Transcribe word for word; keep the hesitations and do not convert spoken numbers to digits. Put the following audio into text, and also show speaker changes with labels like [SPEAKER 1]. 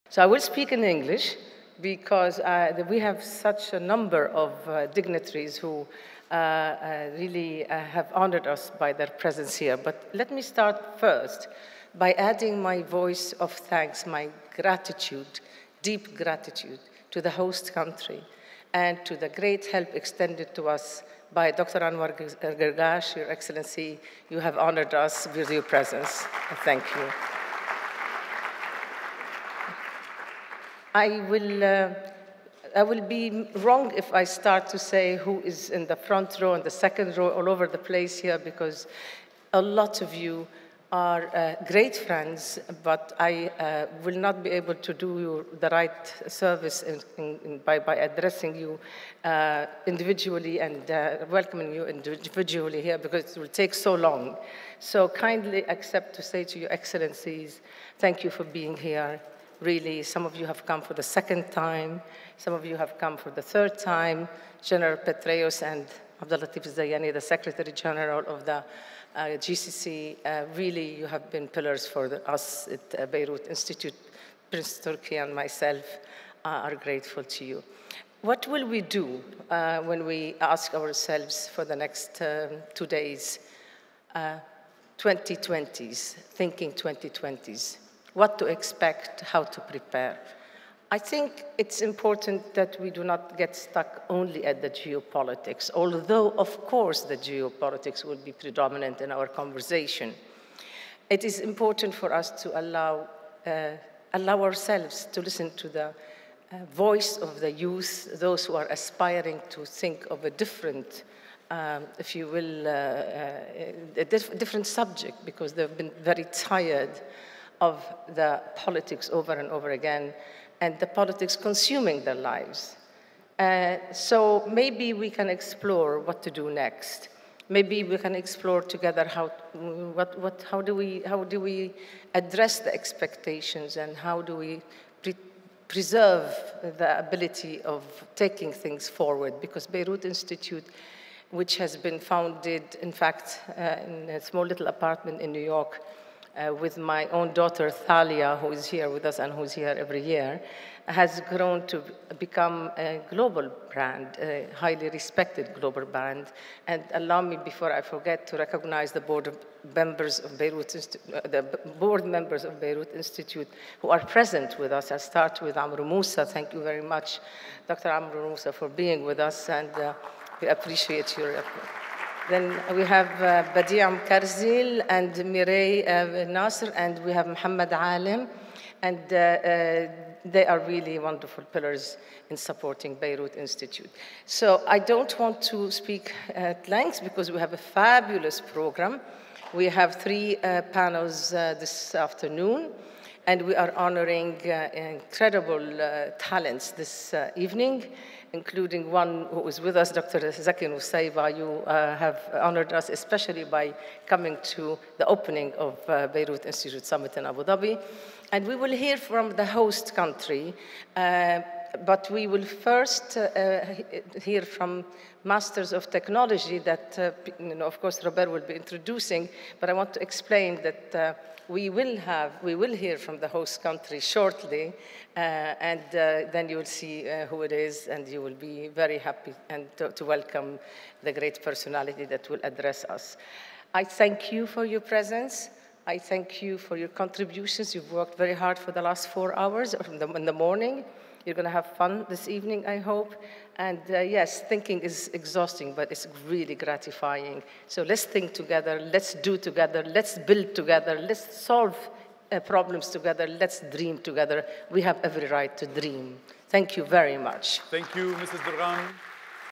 [SPEAKER 1] So I will speak in English because uh, we have such a number of uh, dignitaries who uh, uh, really uh, have honored us by their presence here. But let me start first by adding my voice of thanks, my gratitude, deep gratitude to the host country and to the great help extended to us by Doctor Anwar Gargash. Your Excellency, you have honored us with your presence. Thank you. I will, uh, I will be wrong if I start to say who is in the front row and the second row all over the place here, because a lot of you are uh, great friends, but I uh, will not be able to do you the right service in, in, in, by, by addressing you uh, individually and uh, welcoming you individually here, because it will take so long. So kindly accept to say to your Excellencies, thank you for being here. Really, some of you have come for the second time. Some of you have come for the third time. General Petraeus and Abdulatif Zayani, the Secretary General of the uh, G C C, uh, really, you have been pillars for the, us at uh, Beirut Institute. Prince Turki and myself uh, are grateful to you. What will we do uh, when we ask ourselves for the next um, two days? Uh, twenty twenties, thinking twenty twenties. What to expect, how to prepare. I think it's important that we do not get stuck only at the geopolitics, although, of course, the geopolitics will be predominant in our conversation. It is important for us to allow, uh, allow ourselves to listen to the uh, voice of the youth, those who are aspiring to think of a different, um, if you will, uh, uh, a diff different subject, because they've been very tired of the politics over and over again, and the politics consuming their lives. Uh, so maybe we can explore what to do next. Maybe we can explore together how, what, what, how, do, we, how do we address the expectations, and how do we pre preserve the ability of taking things forward, because Beirut Institute, which has been founded, in fact, uh, in a small little apartment in New York, Uh, with my own daughter, Thalia, who is here with us and who's here every year, has grown to become a global brand, a highly respected global brand. And allow me, before I forget, to recognize the board of members of Beirut, uh, the board members of Beirut Institute who are present with us. I start with Amr Moussa. Thank you very much, Doctor Amr Moussa, for being with us, and uh, we appreciate your effort. Then we have uh, Badiam Karzil and Mireille uh, Nasser, and we have Muhammad Alim, and uh, uh, they are really wonderful pillars in supporting Beirut Institute. So I don't want to speak at length because we have a fabulous program. We have three uh, panels uh, this afternoon, and we are honoring uh, incredible uh, talents this uh, evening, including one who is with us, Doctor Zaki Nusayba. You uh, have honored us, especially by coming to the opening of uh, Beirut Institute Summit in Abu Dhabi. And we will hear from the host country, uh, but we will first uh, hear from masters of technology that, uh, you know, of course, Robert will be introducing, but I want to explain that uh, we will have, we will hear from the host country shortly, uh, and uh, then you will see uh, who it is, and you will be very happy and to, to welcome the great personality that will address us. I thank you for your presence. I thank you for your contributions. You've worked very hard for the last four hours in the, in the morning. You're going to have fun this evening, I hope. And uh, yes, thinking is exhausting, but it's really gratifying. So let's think together, let's do together, let's build together, let's solve uh, problems together, let's dream together. We have every right to dream. Thank you very much.
[SPEAKER 2] Thank you, Missus Durran.